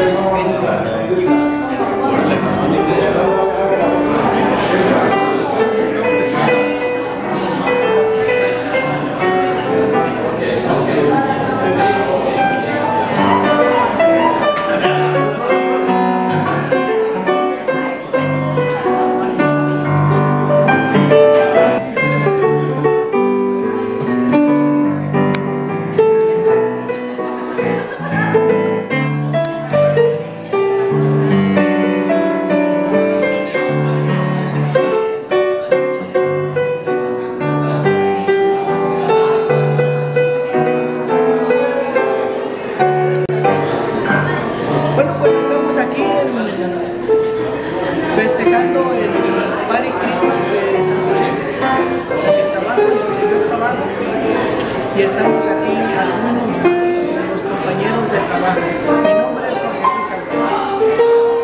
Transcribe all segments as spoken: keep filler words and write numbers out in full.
y estamos aquí algunos de los compañeros de trabajo. Mi nombre es Jorge Luis Álvarez.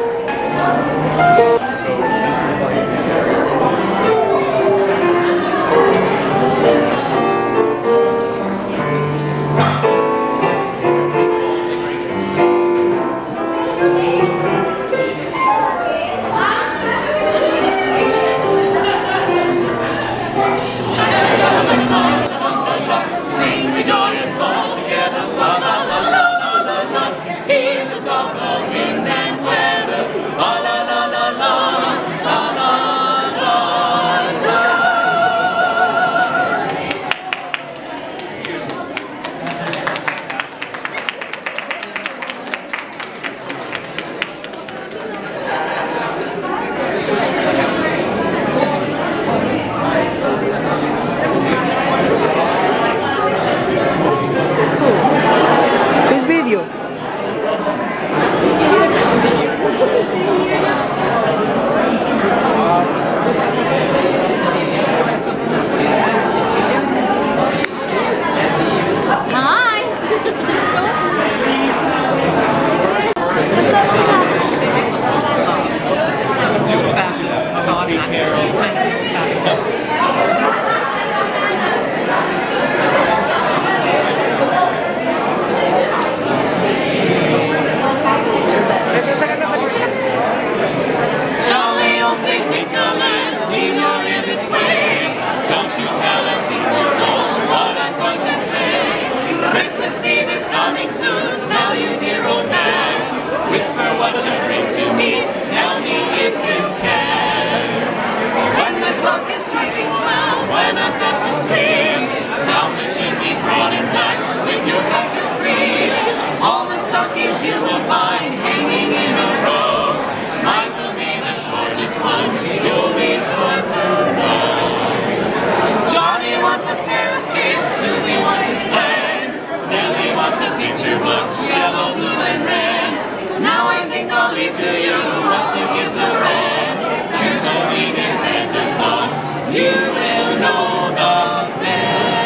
Picture book, yellow, blue, and red. Now I think I'll leave to you what to give the rest. Choose obedience, Santa Claus. You will know the best.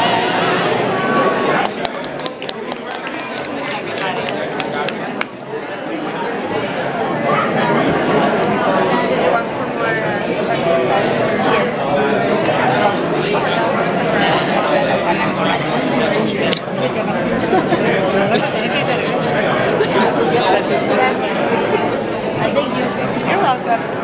You're welcome.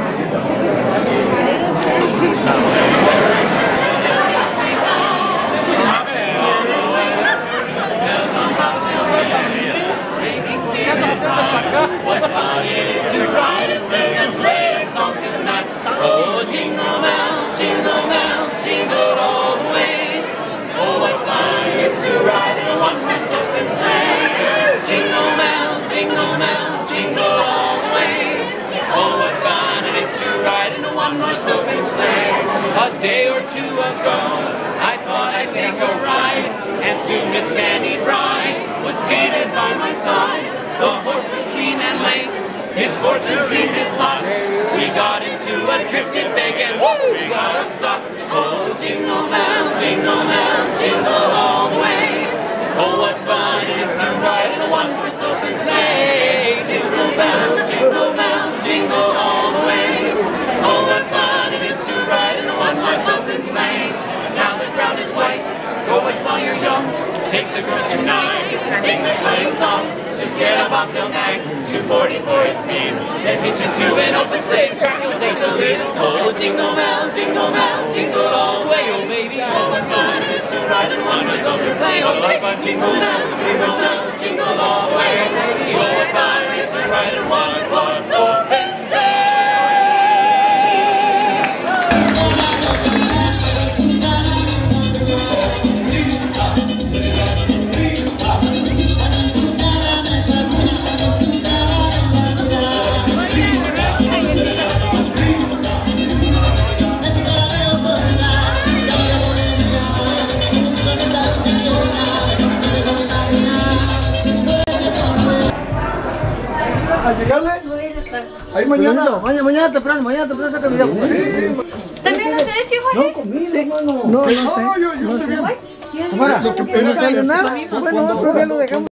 What fun it is to ride and sing a sleigh song tonight. Oh, jingle bells, jingle bells, jingle all the way. Oh, what fun it is to ride in a one-horse open sleigh. Jingle bells, jingle bells, jingle all the way. Oh, what fun it is to ride in a one-horse open sleigh. A day or two ago, I thought I'd take a ride, and soon Miss Fanny Bride was seated by my side. The horse was lean and lank, his fortune seemed his lot. We got into a drifted big and woo, we got upset. Oh, jingle bells, jingle bells, jingle all the way. Oh, what fun it is to ride in a one-horse open sleigh. Jingle bells, jingle bells, jingle all the way. Oh, what fun it is to ride in a one-horse open sleigh. Now the ground is white, go it while you're young. Take the girls tonight, sing the sleighing song. Just get a bobtail nag to forty for your speed. Then hitch into an open stage car, you'll take the lead. Oh, jingle bells, jingle bells, jingle all the way. Oh, baby, oh, what fun it is to ride in one horse open sleigh. Oh, what fun, jingle bells, jingle bells, jingle all the way. Oh, baby, oh, what fun it is to ride in one horse open sleigh. A llegarle, ahí mañana, mañana, mañana temprano, mañana temprano saca el video. ¿También ustedes, tío Jorge? No, conmigo, hermano. No, no sé. No, yo, yo no sé. sé. Cámara, lo que no sale nada. Bueno, otro día lo dejamos.